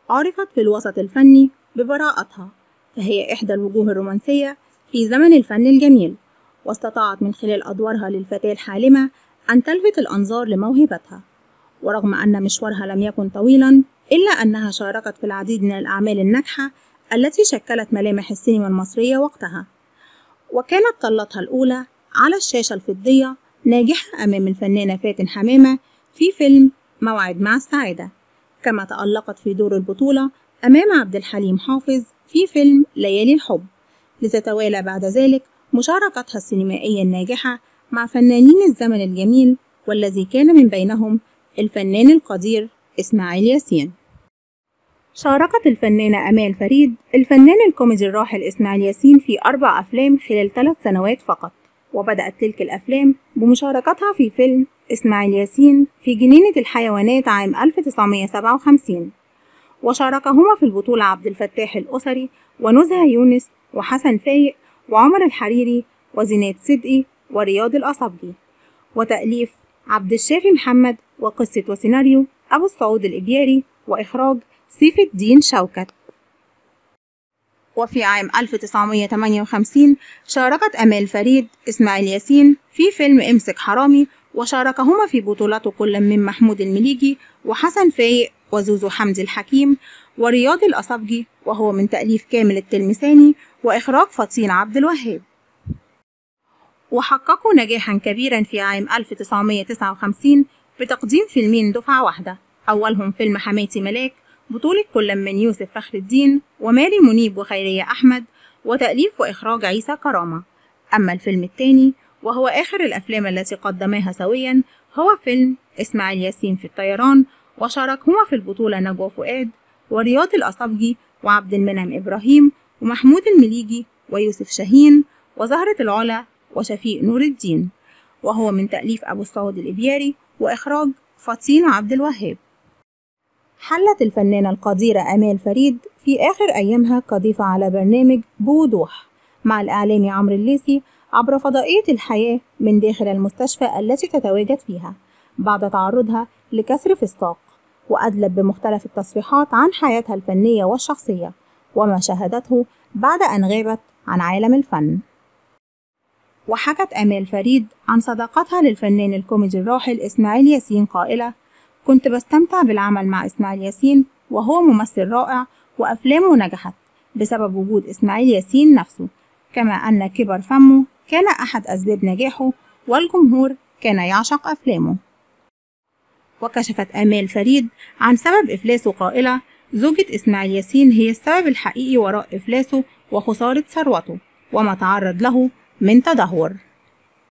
عرفت في الوسط الفني ببراءتها، فهي إحدى الوجوه الرومانسية في زمن الفن الجميل، واستطاعت من خلال أدوارها للفتاة الحالمة أن تلفت الأنظار لموهبتها. ورغم أن مشوارها لم يكن طويلا، إلا أنها شاركت في العديد من الأعمال الناجحة التي شكلت ملامح السينما المصرية وقتها. وكانت طلتها الأولى على الشاشة الفضية ناجحة أمام الفنانة فاتن حمامة في فيلم موعد مع السعادة، كما تألقت في دور البطولة أمام عبد الحليم حافظ في فيلم ليالي الحب، لتتوالى بعد ذلك مشاركتها السينمائية الناجحة مع فنانين الزمن الجميل، والذي كان من بينهم الفنان القدير إسماعيل ياسين. شاركت الفنانة آمال فريد الفنان الكوميدي الراحل إسماعيل ياسين في 4 أفلام خلال 3 سنوات فقط، وبدأت تلك الأفلام بمشاركتها في فيلم إسماعيل ياسين في جنينة الحيوانات عام 1957، وشاركهما في البطولة عبد الفتاح الأسري ونزهة يونس وحسن فايق وعمر الحريري وزينات صدقي ورياض الأصبجي، وتأليف عبد الشافي محمد، وقصة وسيناريو أبو السعود الإبياري، وإخراج سيف الدين شوكت. وفي عام 1958 شاركت آمال فريد إسماعيل ياسين في فيلم امسك حرامي، وشاركهما في بطولته كل من محمود المليجي وحسن فايق وزوزو حمدي الحكيم ورياض الأصبجي، وهو من تأليف كامل التلمساني وإخراج فطين عبد الوهاب. وحققوا نجاحا كبيرا في عام 1959 بتقديم فيلمين دفعة واحدة، أولهم فيلم حماتي ملاك بطولة كل من يوسف فخر الدين وماري منيب وخيرية أحمد، وتأليف وإخراج عيسى كرامة. أما الفيلم الثاني وهو آخر الأفلام التي قدماها سويا هو فيلم إسماعيل ياسين في الطيران، وشاركهما في البطولة نجوى فؤاد ورياض الأصبجي وعبد المنعم إبراهيم ومحمود المليجي ويوسف شاهين وزهرة العلا وشفيق نور الدين، وهو من تأليف أبو السعود الإبياري وإخراج فطين عبد الوهاب. حلت الفنانة القديرة آمال فريد في آخر أيامها كضيفة على برنامج بوضوح مع الإعلامي عمرو الليثي عبر فضائية الحياة من داخل المستشفى التي تتواجد فيها بعد تعرضها لكسر فستاق، وأدلت بمختلف التصريحات عن حياتها الفنية والشخصية وما شاهدته بعد أن غابت عن عالم الفن. وحكت آمال فريد عن صداقتها للفنان الكوميدي الراحل إسماعيل ياسين قائلة: كنت بستمتع بالعمل مع إسماعيل ياسين، وهو ممثل رائع وأفلامه نجحت بسبب وجود إسماعيل ياسين نفسه، كما أن كبر فمه كان أحد أسباب نجاحه، والجمهور كان يعشق أفلامه. وكشفت آمال فريد عن سبب إفلاسه قائلة: زوجة إسماعيل ياسين هي السبب الحقيقي وراء إفلاسه وخسارة ثروته وما تعرض له من تدهور.